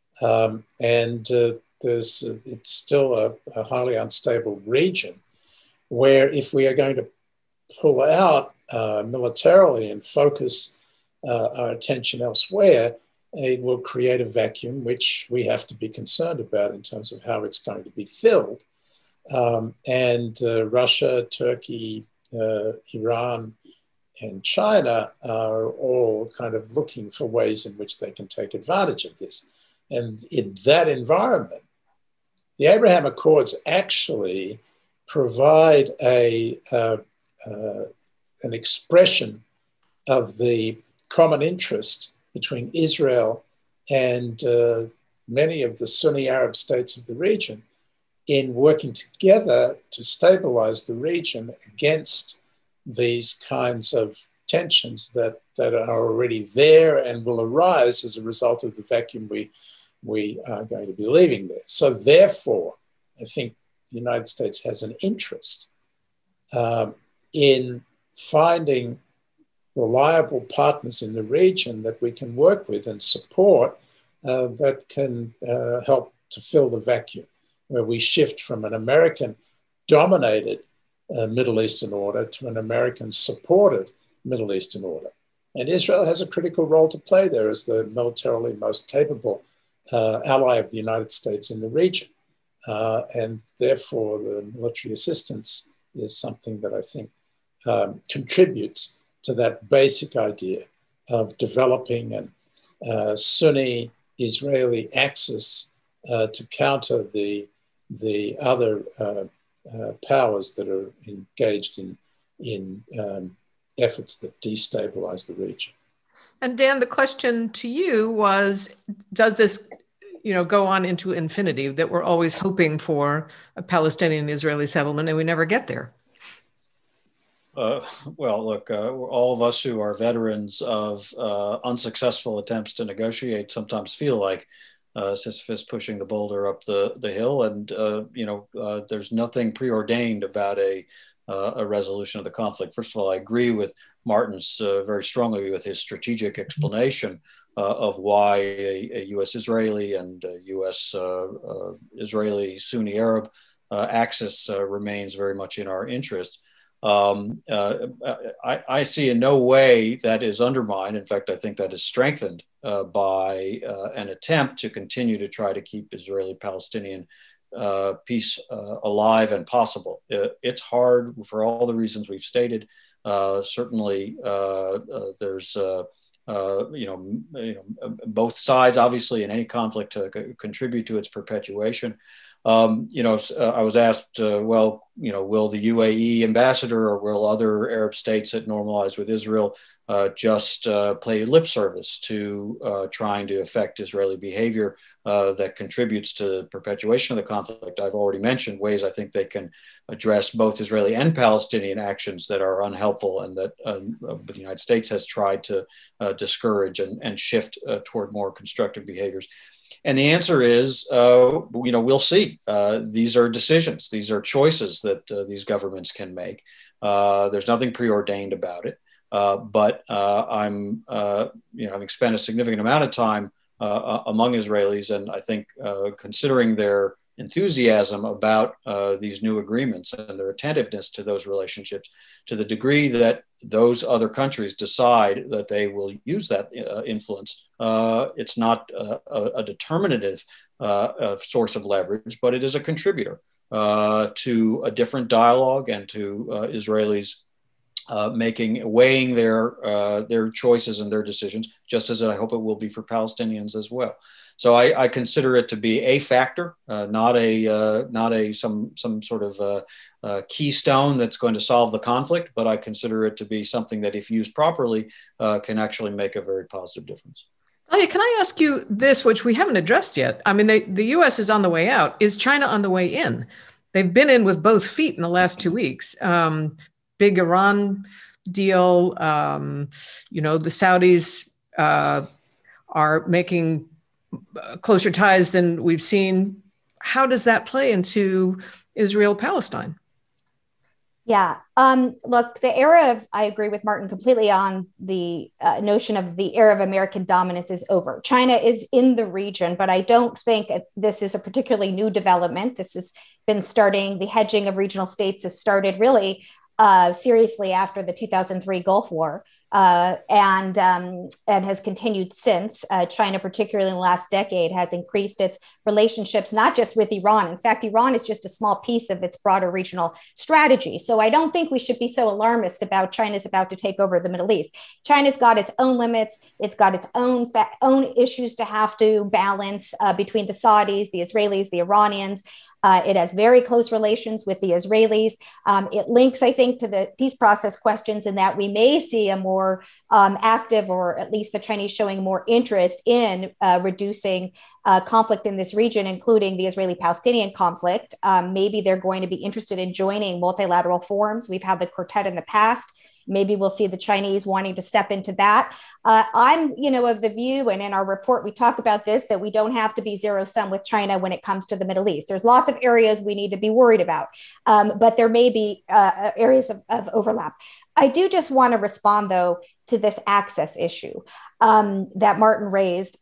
It's still a highly unstable region where if we are going to pull out militarily and focus our attention elsewhere, it will create a vacuum which we have to be concerned about in terms of how it's going to be filled. Russia, Turkey, Iran, and China are all kind of looking for ways in which they can take advantage of this. And in that environment, the Abraham Accords actually provide an expression of the common interest between Israel and many of the Sunni Arab states of the region in working together to stabilize the region against these kinds of tensions that are already there and will arise as a result of the vacuum we are going to be leaving there. So therefore, I think the United States has an interest in finding reliable partners in the region that we can work with and support that can help to fill the vacuum, where we shift from an American-dominated Middle Eastern order to an American-supported Middle Eastern order. And Israel has a critical role to play there as the militarily most capable ally of the United States in the region. And therefore, the military assistance is something that I think contributes to that basic idea of developing a Sunni Israeli axis to counter the other powers that are engaged in efforts that destabilize the region. And Dan, the question to you was, does this go on into infinity, that we're always hoping for a Palestinian-Israeli settlement and we never get there? Well, look, all of us who are veterans of unsuccessful attempts to negotiate sometimes feel like Sisyphus pushing the boulder up the hill, and there's nothing preordained about a resolution of the conflict. First of all, I agree with Martin's very strongly with his strategic explanation of why a U.S.-Israeli and U.S.-Israeli Sunni Arab axis remains very much in our interest. I see in no way that is undermined. In fact, I think that is strengthened by an attempt to continue to try to keep Israeli-Palestinian peace alive and possible. It's hard for all the reasons we've stated. Certainly, there's both sides, obviously, in any conflict contribute to its perpetuation. I was asked, will the UAE ambassador or will other Arab states that normalize with Israel just play lip service to trying to affect Israeli behavior that contributes to the perpetuation of the conflict? I've already mentioned ways I think they can address both Israeli and Palestinian actions that are unhelpful and that the United States has tried to discourage and shift toward more constructive behaviors. And the answer is, we'll see. These are decisions. These are choices that these governments can make. There's nothing preordained about it. But I'm, having spent a significant amount of time among Israelis, and I think considering their enthusiasm about these new agreements and their attentiveness to those relationships, to the degree that those other countries decide that they will use that influence, it's not a determinative source of leverage, but it is a contributor to a different dialogue and to Israelis weighing their choices and their decisions, just as I hope it will be for Palestinians as well. So I consider it to be a factor, not some sort of keystone that's going to solve the conflict, but I consider it to be something that, if used properly, can actually make a very positive difference. Dalia, can I ask you this, which we haven't addressed yet? I mean, the U.S. is on the way out. Is China on the way in? They've been in with both feet in the last 2 weeks. Big Iran deal. The Saudis are making closer ties than we've seen. How does that play into Israel-Palestine? Yeah. Look, I agree with Martin completely on the notion of the era of American dominance is over. China is in the region, but I don't think this is a particularly new development. This has been starting, the hedging of regional states has started really seriously after the 2003 Gulf War. And has continued since. China, particularly in the last decade, has increased its relationships, not just with Iran. In fact, Iran is just a small piece of its broader regional strategy. So I don't think we should be so alarmist about China's about to take over the Middle East. China's got its own limits. It's got its own issues to have to balance between the Saudis, the Israelis, the Iranians. It has very close relations with the Israelis. It links, I think, to the peace process questions in that we may see a more active, or at least the Chinese showing more interest in reducing conflict in this region, including the Israeli-Palestinian conflict. Maybe they're going to be interested in joining multilateral forums. We've had the quartet in the past. Maybe we'll see the Chinese wanting to step into that. I'm, of the view, and in our report, we talk about this, that we don't have to be zero sum with China when it comes to the Middle East. There's lots of areas we need to be worried about, but there may be areas of overlap. I do just want to respond, though, to this access issue that Martin raised.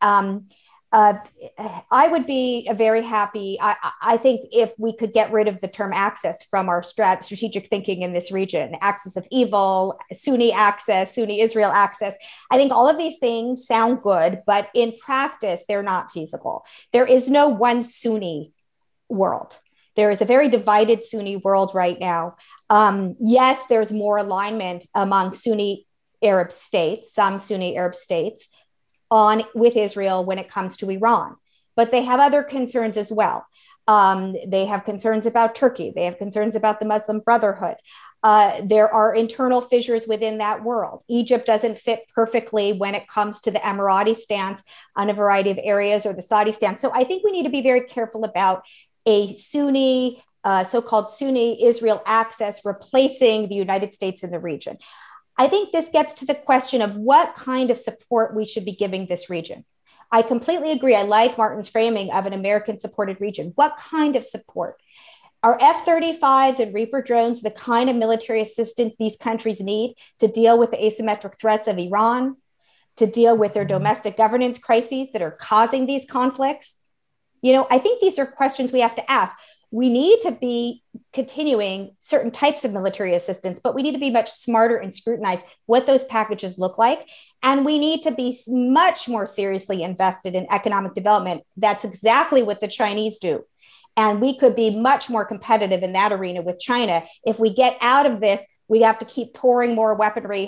I would be very happy. I think if we could get rid of the term access from our strategic thinking in this region, axis of evil, Sunni access, Sunni Israel access. I think all of these things sound good, but in practice, they're not feasible. There is no one Sunni world. There is a very divided Sunni world right now. Yes, there's more alignment among Sunni Arab states, some Sunni Arab states, with Israel when it comes to Iran, but they have other concerns as well. They have concerns about Turkey. They have concerns about the Muslim Brotherhood. There are internal fissures within that world. Egypt doesn't fit perfectly when it comes to the Emirati stance on a variety of areas, or the Saudi stance. So I think we need to be very careful about a Sunni, so-called Sunni Israel access replacing the United States in the region. I think this gets to the question of what kind of support we should be giving this region. I completely agree. I like Martin's framing of an American-supported region. What kind of support? Are F-35s and Reaper drones the kind of military assistance these countries need to deal with the asymmetric threats of Iran, to deal with their domestic governance crises that are causing these conflicts? I think these are questions we have to ask. We need to be continuing certain types of military assistance, but we need to be much smarter and scrutinize what those packages look like. And we need to be much more seriously invested in economic development. That's exactly what the Chinese do. And we could be much more competitive in that arena with China. If we get out of this, we have to keep pouring more weaponry,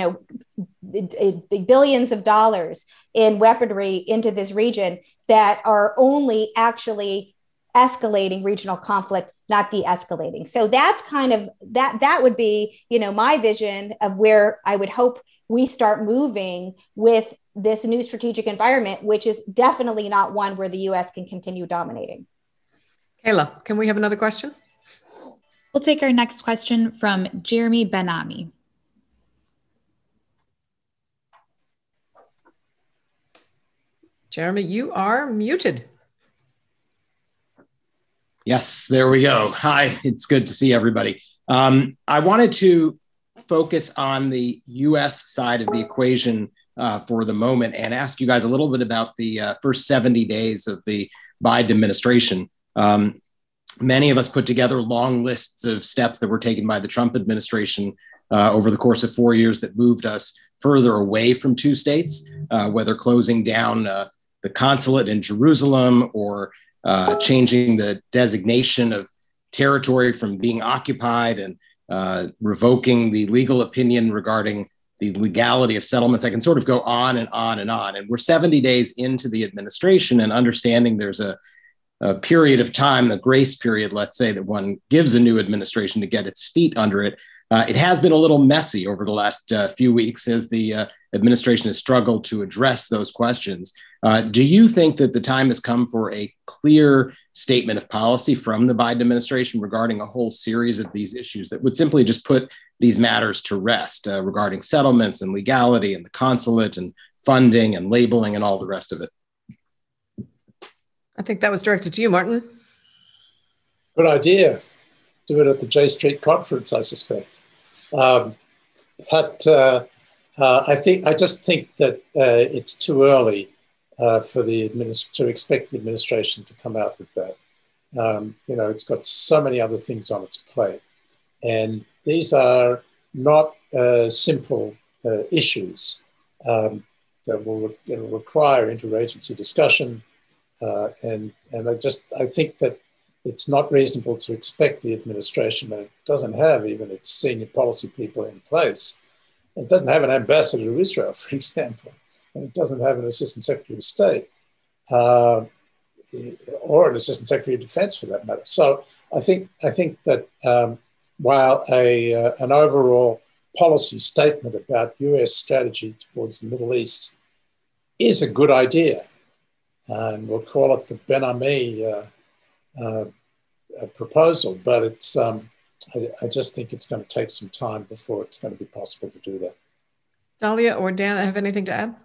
billions of dollars in weaponry into this region that are only actually escalating regional conflict, not de-escalating. So that's kind of, that would be, my vision of where I would hope we start moving with this new strategic environment, which is definitely not one where the US can continue dominating. Kayla, can we have another question? We'll take our next question from Jeremy Ben-Ami. Jeremy, you are muted. Yes, there we go. Hi, it's good to see everybody. I wanted to focus on the US side of the equation for the moment and ask you guys a little bit about the first 70 days of the Biden administration. Many of us put together long lists of steps that were taken by the Trump administration over the course of 4 years that moved us further away from two states, whether closing down the consulate in Jerusalem or changing the designation of territory from being occupied and revoking the legal opinion regarding the legality of settlements. I can sort of go on and on and on. And we're 70 days into the administration and understanding there's a period of time, the grace period, let's say, that one gives a new administration to get its feet under it. It has been a little messy over the last few weeks as the administration has struggled to address those questions. Do you think that the time has come for a clear statement of policy from the Biden administration regarding a whole series of these issues that would simply just put these matters to rest regarding settlements and legality and the consulate and funding and labeling and all the rest of it? I think that was directed to you, Martin. Good idea. Do it at the J Street conference, I suspect. I just think that it's too early to expect the administration to come out with that. It's got so many other things on its plate, and these are not simple issues that will require interagency discussion. And I think that it's not reasonable to expect the administration, and it doesn't have even its senior policy people in place. It doesn't have an ambassador to Israel, for example, and it doesn't have an assistant secretary of state or an assistant secretary of defense, for that matter. So I think that while an overall policy statement about US strategy towards the Middle East is a good idea, and we'll call it the Ben-Ami proposal, but it's I just think it's going to take some time before it's going to be possible to do that. Dalia or Dan, have anything to add?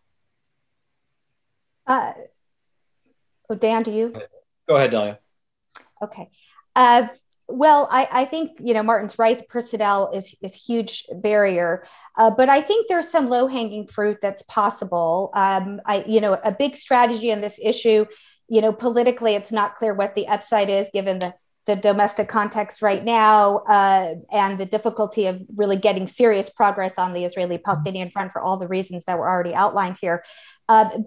Dan, do you? Go ahead, Dalia. Okay. Well, I think, Martin's right. The personnel is a huge barrier, but I think there's some low-hanging fruit that's possible. A big strategy on this issue, politically, it's not clear what the upside is given the domestic context right now and the difficulty of really getting serious progress on the Israeli-Palestinian front for all the reasons that were already outlined here. But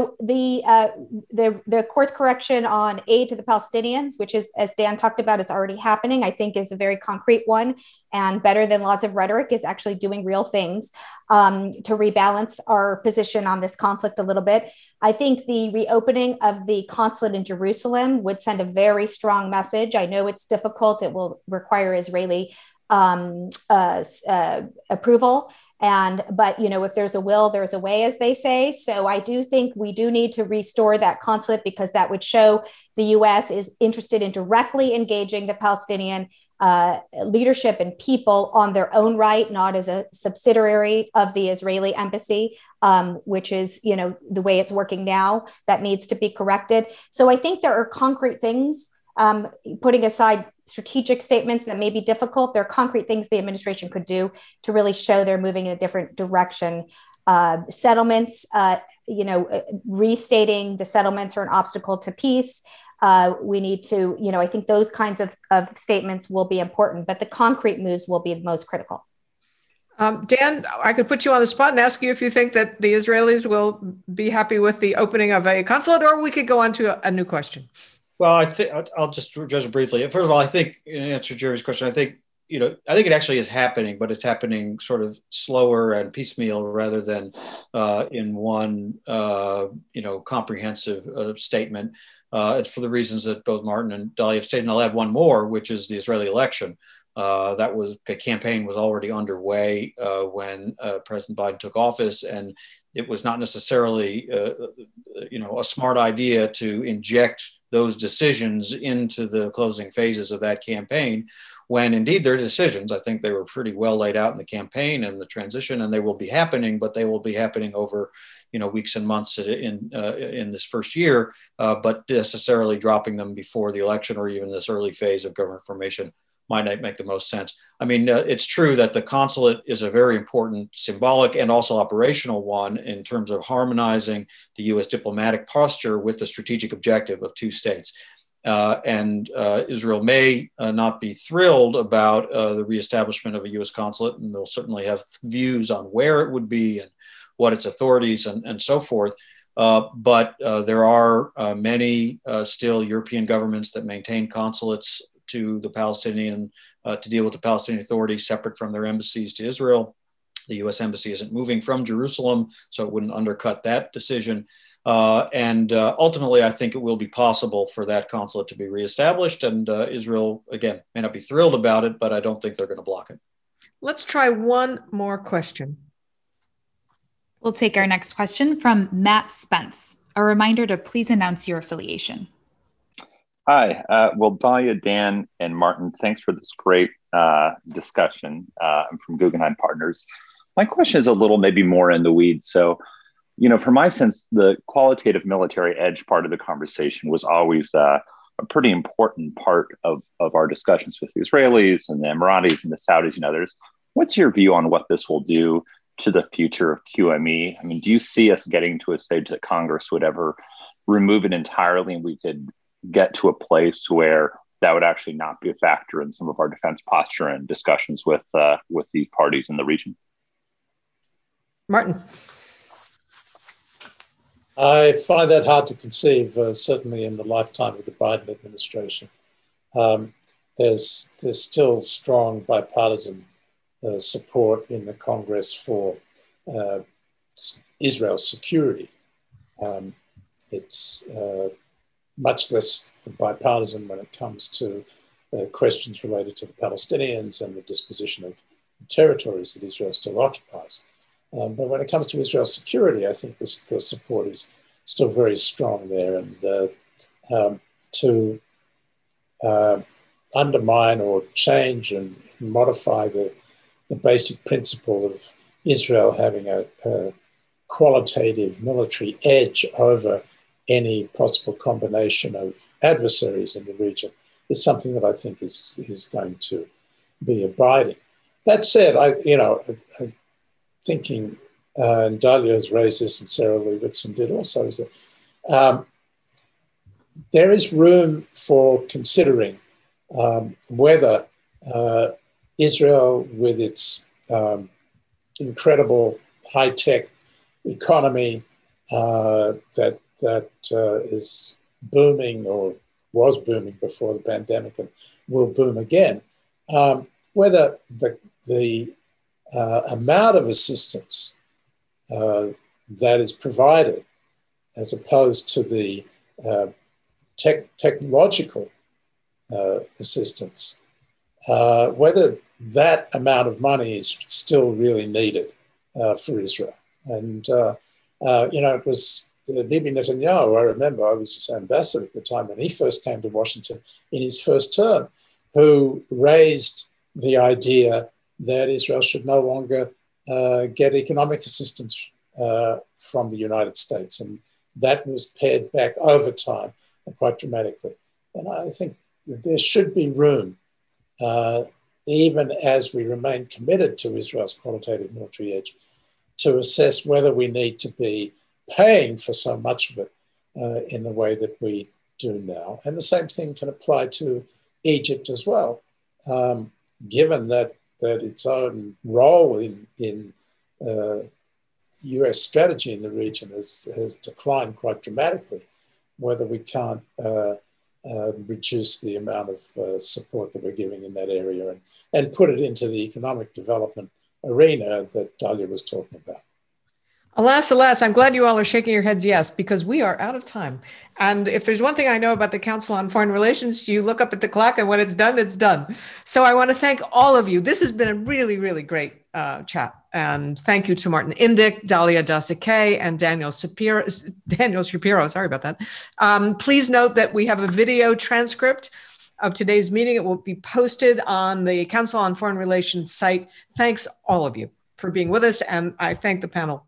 the course correction on aid to the Palestinians, which is, as Dan talked about, is already happening, I think is a very concrete one, and better than lots of rhetoric, is actually doing real things to rebalance our position on this conflict a little bit. I think the reopening of the consulate in Jerusalem would send a very strong message. I know it's difficult. It will require Israeli approval. But if there's a will, there's a way, as they say. So I do think we do need to restore that consulate, because that would show the US is interested in directly engaging the Palestinian leadership and people on their own right, not as a subsidiary of the Israeli embassy, which is, the way it's working now. That needs to be corrected. So I think there are concrete things, putting aside strategic statements that may be difficult, there are concrete things the administration could do to really show they're moving in a different direction. Settlements, restating the settlements are an obstacle to peace. We need to, I think those kinds of statements will be important, but the concrete moves will be the most critical. Dan, I could put you on the spot and ask you if you think that the Israelis will be happy with the opening of a consulate, or we could go on to a new question. Well, I think I'll just address it briefly. First of all, I think, in answer to Jerry's question, I think it actually is happening, but it's happening sort of slower and piecemeal rather than in one, comprehensive statement. It's for the reasons that both Martin and Dalia have stated. And I'll add one more, which is the Israeli election. The campaign was already underway when President Biden took office, and it was not necessarily, a smart idea to inject those decisions into the closing phases of that campaign, when indeed they're decisions. I think they were pretty well laid out in the campaign and the transition, and they will be happening, but they will be happening over weeks and months in this first year, but necessarily dropping them before the election or even this early phase of government formation might not make the most sense. I mean, it's true that the consulate is a very important symbolic and also operational one in terms of harmonizing the U.S. diplomatic posture with the strategic objective of two states. And Israel may not be thrilled about the reestablishment of a U.S. consulate, and they'll certainly have views on where it would be and what its authorities and so forth. But there are many still European governments that maintain consulates to the Palestinian, to deal with the Palestinian Authority separate from their embassies to Israel. The U.S. embassy isn't moving from Jerusalem, so it wouldn't undercut that decision. And ultimately, I think it will be possible for that consulate to be reestablished. And Israel, again, may not be thrilled about it, but I don't think they're going to block it. Let's try one more question. We'll take our next question from Matt Spence. A reminder to please announce your affiliation. Hi, well, Dalia, Dan, and Martin, thanks for this great discussion. I'm from Guggenheim Partners. My question is a little maybe more in the weeds. So, from my sense, the qualitative military edge part of the conversation was always a pretty important part of our discussions with the Israelis and the Emiratis and the Saudis and others. What's your view on what this will do to the future of QME? I mean, do you see us getting to a stage that Congress would ever remove it entirely and we could get to a place where that would actually not be a factor in some of our defense posture and discussions with these parties in the region? Martin. I find that hard to conceive, certainly in the lifetime of the Biden administration. There's still strong bipartisan support in the Congress for Israel's security. It's much less bipartisan when it comes to questions related to the Palestinians and the disposition of the territories that Israel still occupies. But when it comes to Israel's security, I think the support is still very strong there. And to undermine or change and modify the basic principle of Israel having a qualitative military edge over any possible combination of adversaries in the region is something that I think is going to be abiding. That said, I'm thinking, and Dalia has raised this, and Sarah Lee Whitson did also, is that there is room for considering whether Israel, with its incredible high-tech economy that is booming or was booming before the pandemic and will boom again, whether the amount of assistance that is provided as opposed to the technological assistance, whether that amount of money is still really needed for Israel. And, it was Bibi Netanyahu, I remember, I was his ambassador at the time when he first came to Washington in his first term, who raised the idea that Israel should no longer get economic assistance from the United States. And that was pared back over time quite dramatically. And I think that there should be room, even as we remain committed to Israel's qualitative military edge, to assess whether we need to be paying for so much of it in the way that we do now. And the same thing can apply to Egypt as well, given that its own role in US strategy in the region has declined quite dramatically, whether we can't reduce the amount of support that we're giving in that area and put it into the economic development arena that Dalia was talking about. Alas, alas, I'm glad you all are shaking your heads yes, because we are out of time. And if there's one thing I know about the Council on Foreign Relations, you look up at the clock and when it's done, it's done. So I want to thank all of you. This has been a really, really great chat. And thank you to Martin Indyk, Dalia, Dassa, Kaye, and Daniel Shapiro, sorry about that. Please note that we have a video transcript of today's meeting. It will be posted on the Council on Foreign Relations site. Thanks all of you for being with us. And I thank the panel